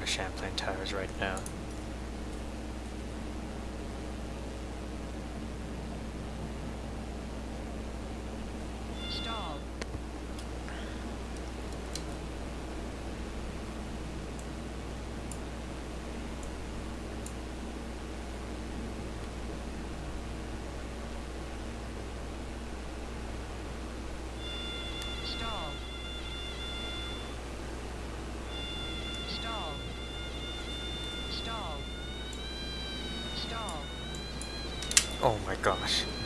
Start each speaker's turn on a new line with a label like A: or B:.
A: to Champlain Towers right now.
B: Stall. Stall. Stall. Stall. Stall.
A: Oh my gosh.